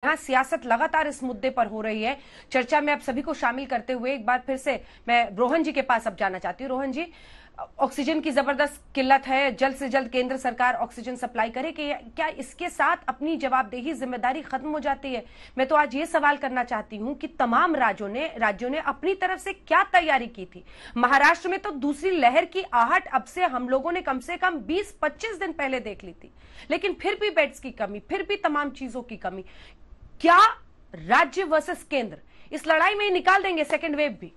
जहां सियासत लगातार इस मुद्दे पर हो रही है। चर्चा में आप सभी को शामिल करते हुए एक बार फिर से मैं रोहन जी के पास अब जाना चाहती हूँ। रोहन जी, ऑक्सीजन की जबरदस्त किल्लत है, जल्द से जल्द केंद्र सरकार ऑक्सीजन सप्लाई करे कि क्या इसके साथ अपनी जवाबदेही जिम्मेदारी खत्म हो जाती है? मैं तो आज ये सवाल करना चाहती हूं कि तमाम राज्यों ने अपनी तरफ से क्या तैयारी की थी। महाराष्ट्र में तो दूसरी लहर की आहट अब से हम लोगों ने कम से कम 20-25 दिन पहले देख ली थी, लेकिन फिर भी बेड्स की कमी, फिर भी तमाम चीजों की कमी। क्या राज्य वर्सेस केंद्र इस लड़ाई में निकाल देंगे सेकेंड वेव भी?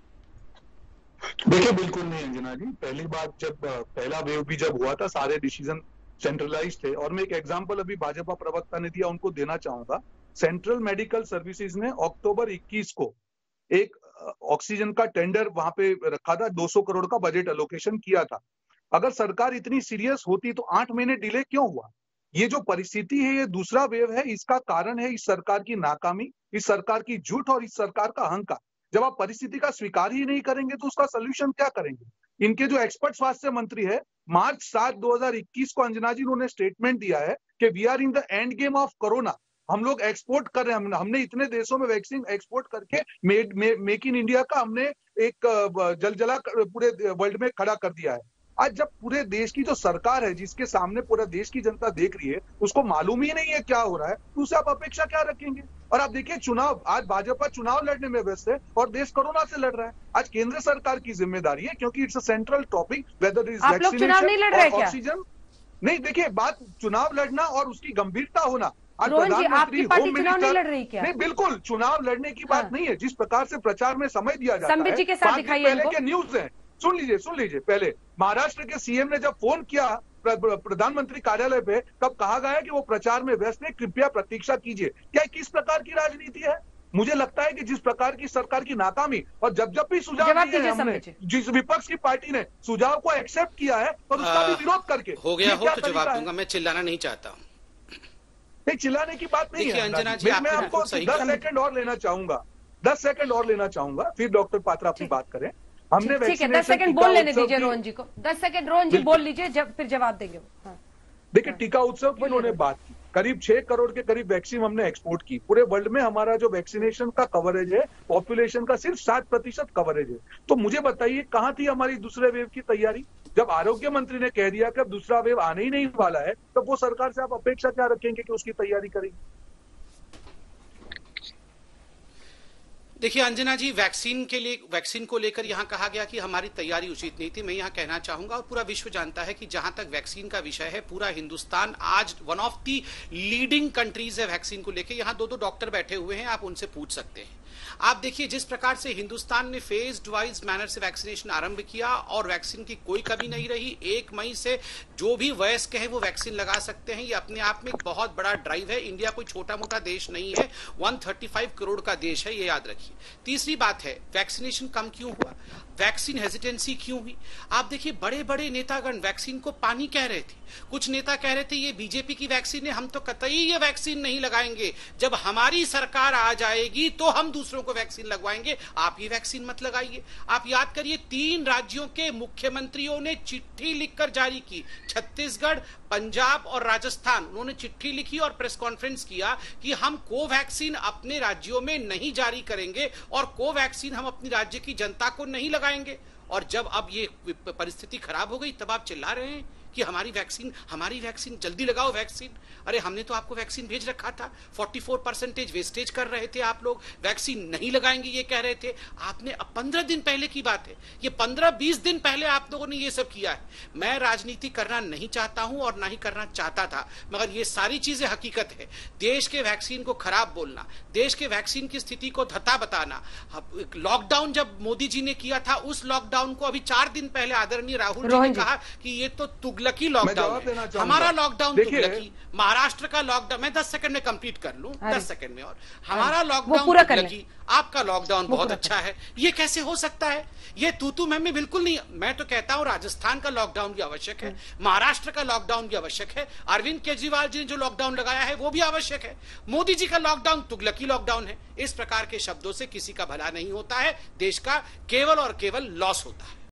देखिए, बिल्कुल नहीं अंजना जी। पहली बात, जब पहला वेव भी जब हुआ था, सारे डिसीजन सेंट्रलाइज थे। और मैं एक एग्जांपल अभी भाजपा प्रवक्ता ने दिया, उनको देना चाहूंगा। सेंट्रल मेडिकल सर्विसेज ने अक्टूबर 21 को एक ऑक्सीजन का टेंडर वहां पे रखा था, 200 करोड़ का बजट एलोकेशन किया था। अगर सरकार इतनी सीरियस होती तो 8 महीने डिले क्यों हुआ? ये जो परिस्थिति है, ये दूसरा वेव है, इसका कारण है इस सरकार की नाकामी, इस सरकार की झूठ और इस सरकार का अहंकार। जब आप परिस्थिति का स्वीकार ही नहीं करेंगे तो उसका सोल्यूशन क्या करेंगे? इनके जो एक्सपर्ट स्वास्थ्य मंत्री है, मार्च 7, 2021 को अंजना जी उन्होंने स्टेटमेंट दिया है कि we are in the end game of Corona. हम लोग एक्सपोर्ट कर रहे हैं, हमने इतने देशों में वैक्सीन एक्सपोर्ट करके मेक इन इंडिया का हमने एक जलजला पूरे वर्ल्ड में खड़ा कर दिया है। आज जब पूरे देश की जो सरकार है, जिसके सामने पूरा देश की जनता देख रही है, उसको मालूम ही नहीं है क्या हो रहा है, तो उससे आप अपेक्षा क्या रखेंगे? और आप देखिए, चुनाव, आज भाजपा चुनाव लड़ने में व्यस्त है और देश कोरोना से लड़ रहा है। आज केंद्र सरकार की जिम्मेदारी है, क्योंकि it's a central topic, whether is vaccination, oxygen. नहीं, देखिए, बात चुनाव लड़ना और उसकी गंभीरता होना। आज प्रधानमंत्री, होम मिनिस्टर, नहीं, बिल्कुल चुनाव लड़ने की बात नहीं है। जिस प्रकार से प्रचार में समय दिया जाता है, पहले के न्यूज है, सुन लीजिए। पहले महाराष्ट्र के सीएम ने जब फोन किया प्रधानमंत्री कार्यालय पे, तब कहा गया है कि वो प्रचार में व्यस्त है, कृपया प्रतीक्षा कीजिए। क्या किस प्रकार की राजनीति है? मुझे लगता है कि जिस प्रकार की सरकार की नाकामी, और जब भी सुझाव दिए हमने, जिस विपक्ष की पार्टी ने सुझाव को एक्सेप्ट किया है और उसका भी विरोध करके हो गया हो तो जवाब दूंगा। मैं चिल्लाना नहीं चाहता हूँ। नहीं, चिल्लाने की बात नहीं है अंजना जी। मैं आपको 10 सेकंड और लेना चाहूंगा, 10 सेकंड और लेना चाहूंगा, फिर डॉक्टर पात्रा अपनी बात करें। हमने ठीक है, 10 सेकंड बोल लेने दीजिए रोहन जी को। 10 सेकंड रोहन जी बोल लीजिए, जब फिर जवाब देंगे। हाँ। देखिए, टीका उत्सव की उन्होंने बात की, करीब 6 करोड़ के करीब वैक्सीन हमने एक्सपोर्ट की। पूरे वर्ल्ड में हमारा जो वैक्सीनेशन का कवरेज है, पॉपुलेशन का सिर्फ 7% कवरेज है। तो मुझे बताइए, कहां थी हमारी दूसरे वेव की तैयारी? जब आरोग्य मंत्री ने कह दिया कि अब दूसरा वेव आने ही नहीं वाला है, तो वो सरकार से आप अपेक्षा क्या रखेंगे कि उसकी तैयारी करेगी? देखिए अंजना जी, वैक्सीन को लेकर यहां कहा गया कि हमारी तैयारी उचित नहीं थी। मैं यहां कहना चाहूंगा, और पूरा विश्व जानता है कि जहां तक वैक्सीन का विषय है, पूरा हिंदुस्तान आज one of the leading countries है वैक्सीन को लेकर। यहां 2 डॉक्टर बैठे हुए हैं, आप उनसे पूछ सकते हैं। आप देखिए, जिस प्रकार से हिंदुस्तान ने फेज्ड वाइज मैनर से वैक्सीनेशन आरंभ किया और वैक्सीन की कोई कमी नहीं रही। 1 मई से जो भी वयस्क है वो वैक्सीन लगा सकते हैं। ये अपने आप में एक बहुत बड़ा ड्राइव है। इंडिया कोई छोटा मोटा देश नहीं है, 135 करोड़ का देश है, ये याद रखिए। तीसरी बात है, वैक्सीनेशन कम क्यों हुआ, वैक्सीन हेजिटेंसी क्यों हुई? आप देखिए, बड़े बड़े नेतागण वैक्सीन को पानी कह रहे थे। कुछ नेता कह रहे थे ये बीजेपी की वैक्सीन है, हम तो कतई ये वैक्सीन नहीं लगाएंगे, जब हमारी सरकार आ जाएगी तो हम दूसरों को वैक्सीन लगवाएंगे, आप ये वैक्सीन मत लगाइए। आप याद करिए, 3 राज्यों के मुख्यमंत्रियों ने चिट्ठी लिखकर जारी की, छत्तीसगढ़, पंजाब और राजस्थान। उन्होंने चिट्ठी लिखी और प्रेस कॉन्फ्रेंस किया कि हम कोवैक्सीन अपने राज्यों में नहीं जारी करेंगे और कोवैक्सीन हम अपनी राज्य की जनता को नहीं लगाएंगे। और जब अब ये परिस्थिति खराब हो गई, तब आप चिल्ला रहे हैं कि हमारी वैक्सीन जल्दी लगाओ वैक्सीन। अरे हमने तो आपको वैक्सीन भेज रखा था। 44% वेस्टेज कर रहे थे आप लोग, वैक्सीन नहीं लगाएंगे ये कह रहे थे। आपने अब 15 दिन पहले की बात है, ये 15-20 दिन पहले आप लोगों ने ये सब किया है। मैं राजनीति करना नहीं चाहता हूं और ना ही करना चाहता था, मगर ये सारी चीजें हकीकत है। देश के वैक्सीन को खराब बोलना, देश के वैक्सीन की स्थिति को धता बताना। लॉकडाउन जब मोदी जी ने किया था, उस लॉकडाउन को अभी 4 दिन पहले आदरणीय राहुल जी ने कहा कि ये तो तुगलकी लॉकडाउन है। हमारा लॉकडाउन तुगलकी, महाराष्ट्र का लॉकडाउन, मैं 10 सेकंड में कंप्लीट कर लूं, 10 सेकंड में, और हमारा लॉकडाउन तुगलकी, आपका लॉकडाउन बहुत अच्छा है। ये कैसे हो सकता है? ये तू मैं बिल्कुल नहीं। मैं तो कहता हूं राजस्थान का लॉकडाउन भी आवश्यक है, महाराष्ट्र का लॉकडाउन भी आवश्यक है, अरविंद केजरीवाल जी ने जो लॉकडाउन लगाया है वो भी आवश्यक है, मोदी जी का लॉकडाउन तुगलकी लॉकडाउन है। इस प्रकार के शब्दों से किसी का भला नहीं होता है, देश का केवल और केवल लॉस होता है।